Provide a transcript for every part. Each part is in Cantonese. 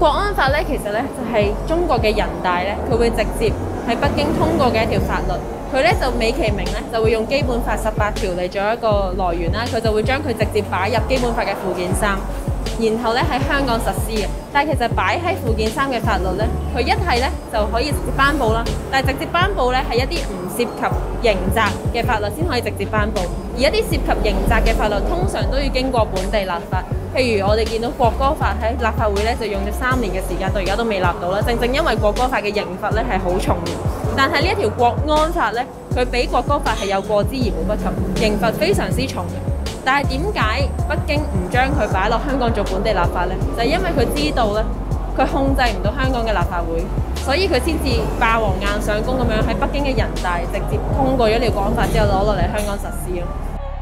國安法咧，其實咧就係中國嘅人大咧，佢會直接喺北京通過嘅一條法律。佢咧就美其名咧就會用基本法18條嚟做一個來源啦，佢就會將佢直接擺入基本法嘅附件3，然後咧喺香港實施嘅。但係其實擺喺附件3嘅法律咧，佢一係咧就可以直接頒布啦，但係直接頒布咧係一啲唔涉及刑責嘅法律先可以直接頒布，而一啲涉及刑責嘅法律通常都要經過本地立法。譬如我哋見到國歌法喺立法會咧就用咗3年嘅時間，到而家都未立到啦。正正因為國歌法嘅刑罰咧係好重嘅，但係呢一條國安法咧，佢比國歌法係有過之而無不及，刑罰非常之重嘅。但係點解北京唔將佢擺落香港做本地立法呢？就係因為佢知道咧，佢控制唔到香港嘅立法會，所以佢先至霸王硬上弓咁樣喺北京嘅人大直接通過咗條國安法之後攞落嚟香港實施咯。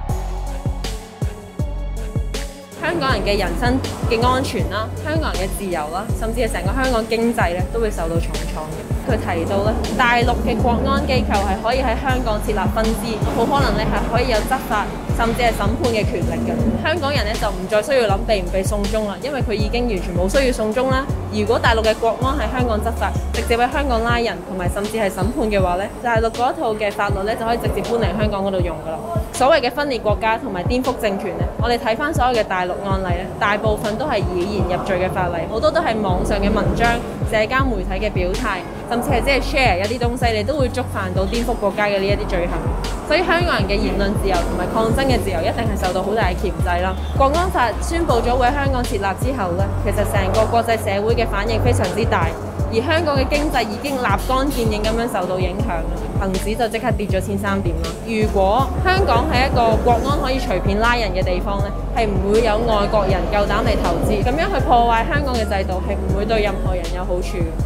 香港人嘅人身嘅安全啦，香港人嘅自由啦，甚至係成個香港經濟咧，都會受到重創嘅。佢提到咧，大陸嘅國安機構係可以喺香港設立分支，好可能咧係可以有執法甚至係審判嘅權力嘅。香港人咧就唔再需要諗被唔被送中啦，因為佢已經完全冇需要送中啦。如果大陸嘅國安喺香港執法，直接喺香港拉人同埋甚至係審判嘅話咧，大陸嗰一套嘅法律咧就可以直接搬嚟香港嗰度用噶啦。所謂嘅分裂國家同埋顛覆政權咧，我哋睇翻所有嘅大陸案例咧，大部分都係以言入罪嘅法例，好多都係網上嘅文章、社交媒體嘅表態，甚至係即係 share 一啲東西，你都會觸犯到顛覆國家嘅呢一啲罪行。所以香港人嘅言論自由同埋抗爭嘅自由一定係受到好大嘅鉗制啦。國安法宣布咗會喺香港設立之後咧，其實成個國際社會嘅反應非常之大，而香港嘅經濟已經立竿見影咁樣受到影響啦，恒指就即刻跌咗1003點啦。如果香港係一個國安可以隨便拉人嘅地方咧，係唔會有外國人夠膽嚟投資，咁樣去破壞香港嘅制度係唔會對任何人有好處嘅。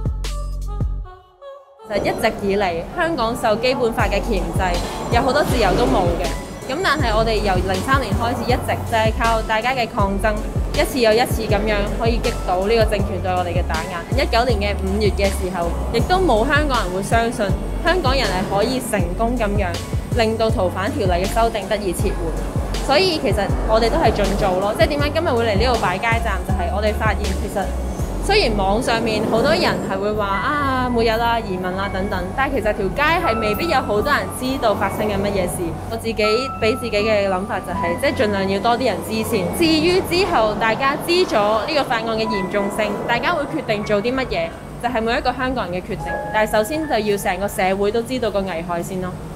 一直以嚟，香港受基本法嘅鉗制，有好多自由都冇嘅。咁但係我哋由03年開始，一直就係靠大家嘅抗爭，一次又一次咁樣可以擊倒呢個政權對我哋嘅打壓。19年嘅5月嘅時候，亦都冇香港人會相信香港人係可以成功咁樣令到逃犯條例嘅修訂得以撤回。所以其實我哋都係盡做咯，即係點解今日會嚟呢度擺街站，就係我哋發現其實。雖然網上面好多人係會話啊末日啦、移民啦等等，但係其實條街係未必有好多人知道發生緊乜嘢事。我自己俾自己嘅諗法就係，即係盡量要多啲人知先。至於之後大家知咗呢個法案嘅嚴重性，大家會決定做啲乜嘢，就係每一個香港人嘅決定。但係首先就要成個社會都知道個危害先咯。